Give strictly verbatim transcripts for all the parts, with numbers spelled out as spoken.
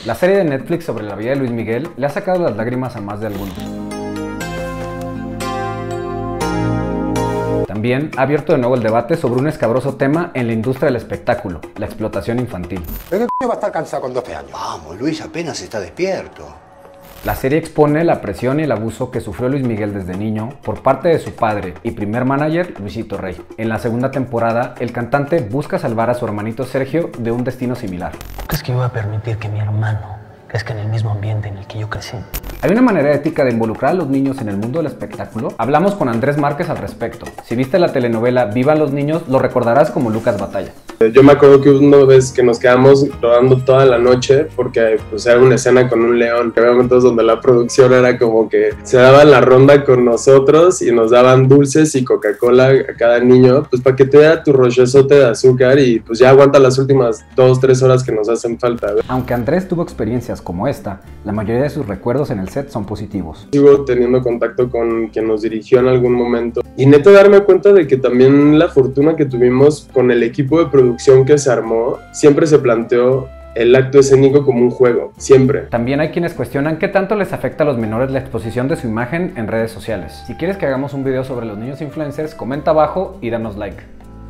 La serie de Netflix sobre la vida de Luis Miguel le ha sacado las lágrimas a más de algunos. También ha abierto de nuevo el debate sobre un escabroso tema en la industria del espectáculo, la explotación infantil. ¿De qué coño va a estar cansado con doce años? Vamos, Luis apenas está despierto. La serie expone la presión y el abuso que sufrió Luis Miguel desde niño por parte de su padre y primer manager, Luisito Rey. En la segunda temporada, el cantante busca salvar a su hermanito Sergio de un destino similar. ¿Crees que yo voy a permitir que mi hermano crezca en el mismo ambiente en el que yo crecí? ¿Hay una manera ética de involucrar a los niños en el mundo del espectáculo? Hablamos con Andrés Márquez al respecto. Si viste la telenovela Vivan los Niños, lo recordarás como Lucas Batalla. Yo me acuerdo que una vez que nos quedamos rodando toda la noche porque pues era una escena con un león. Había momentos donde la producción era como que se daban la ronda con nosotros y nos daban dulces y Coca-Cola a cada niño, pues para que te dé tu rochezote de azúcar y pues ya aguanta las últimas dos, tres horas que nos hacen falta. Aunque Andrés tuvo experiencias como esta, la mayoría de sus recuerdos en el set son positivos. Sigo teniendo contacto con quien nos dirigió en algún momento y neto darme cuenta de que también la fortuna que tuvimos con el equipo de producción que se armó, siempre se planteó el acto escénico como un juego, siempre. También hay quienes cuestionan qué tanto les afecta a los menores la exposición de su imagen en redes sociales. Si quieres que hagamos un video sobre los niños influencers, comenta abajo y danos like.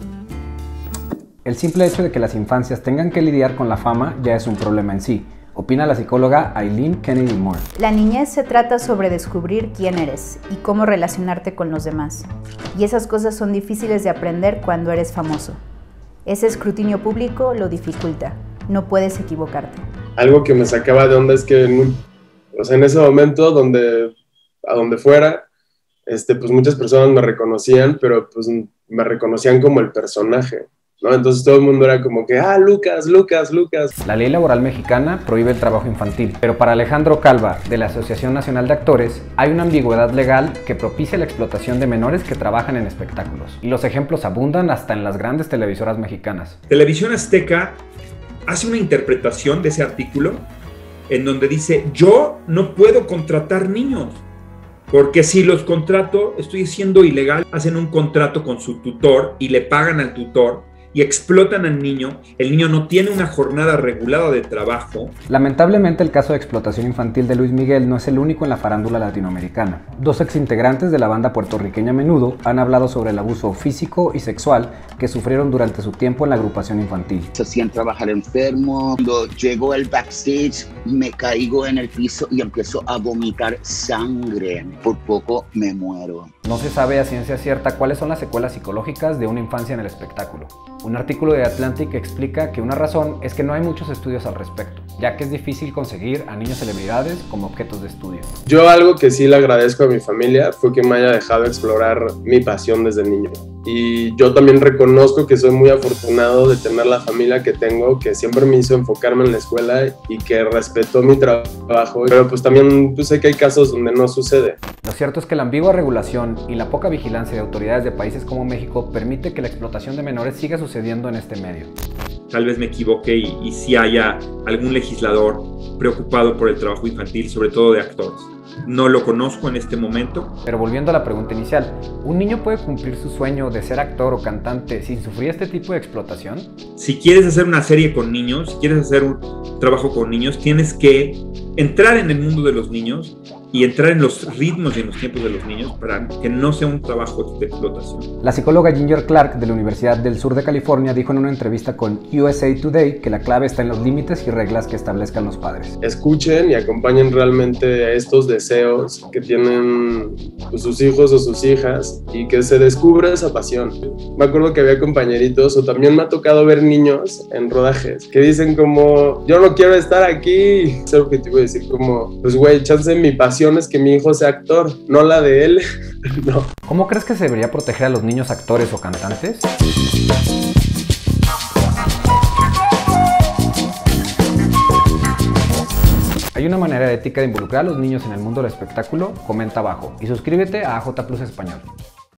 El simple hecho de que las infancias tengan que lidiar con la fama ya es un problema en sí, opina la psicóloga Aileen Kennedy Moore. La niñez se trata sobre descubrir quién eres y cómo relacionarte con los demás. Y esas cosas son difíciles de aprender cuando eres famoso. Ese escrutinio público lo dificulta, no puedes equivocarte. Algo que me sacaba de onda es que en, o sea, en ese momento, donde, a donde fuera, este, pues muchas personas me reconocían, pero pues me reconocían como el personaje, ¿no? Entonces todo el mundo era como que, ah, Lucas, Lucas, Lucas. La ley laboral mexicana prohíbe el trabajo infantil, pero para Alejandro Calva, de la Asociación Nacional de Actores, hay una ambigüedad legal que propicia la explotación de menores que trabajan en espectáculos. Y los ejemplos abundan hasta en las grandes televisoras mexicanas. Televisión Azteca hace una interpretación de ese artículo en donde dice, yo no puedo contratar niños, porque si los contrato, estoy siendo ilegal. Hacen un contrato con su tutor y le pagan al tutor y explotan al niño. El niño no tiene una jornada regulada de trabajo. Lamentablemente, el caso de explotación infantil de Luis Miguel no es el único en la farándula latinoamericana. Dos exintegrantes de la banda puertorriqueña Menudo han hablado sobre el abuso físico y sexual que sufrieron durante su tiempo en la agrupación infantil. Se hacían trabajar enfermo. Cuando llegó el backstage, me caigo en el piso y empiezo a vomitar sangre. Por poco me muero. No se sabe a ciencia cierta cuáles son las secuelas psicológicas de una infancia en el espectáculo. Un artículo de Atlantic explica que una razón es que no hay muchos estudios al respecto, ya que es difícil conseguir a niños celebridades como objetos de estudio. Yo algo que sí le agradezco a mi familia fue que me haya dejado explorar mi pasión desde niño. Y yo también reconozco que soy muy afortunado de tener la familia que tengo, que siempre me hizo enfocarme en la escuela y que respetó mi trabajo. Pero pues también pues, sé que hay casos donde no sucede. Lo cierto es que la ambigua regulación y la poca vigilancia de autoridades de países como México permite que la explotación de menores siga sucediendo en este medio. Tal vez me equivoque y, y si haya algún legislador preocupado por el trabajo infantil, sobre todo de actores. No lo conozco en este momento. Pero volviendo a la pregunta inicial, ¿un niño puede cumplir su sueño de ser actor o cantante sin sufrir este tipo de explotación? Si quieres hacer una serie con niños, si quieres hacer un trabajo con niños, tienes que entrar en el mundo de los niños y entrar en los ritmos y en los tiempos de los niños para que no sea un trabajo de explotación. La psicóloga Ginger Clark de la Universidad del Sur de California dijo en una entrevista con U S A Today que la clave está en los límites y reglas que establezcan los padres. Escuchen y acompañen realmente a estos deseos que tienen pues, sus hijos o sus hijas y que se descubra esa pasión. Me acuerdo que había compañeritos o también me ha tocado ver niños en rodajes que dicen como, yo no quiero estar aquí. Es algo que te iba a decir como, pues güey, chance mi pasión es que mi hijo sea actor, no la de él. No. ¿Cómo crees que se debería proteger a los niños actores o cantantes? ¿Hay una manera ética de involucrar a los niños en el mundo del espectáculo? Comenta abajo y suscríbete a A J Plus Español.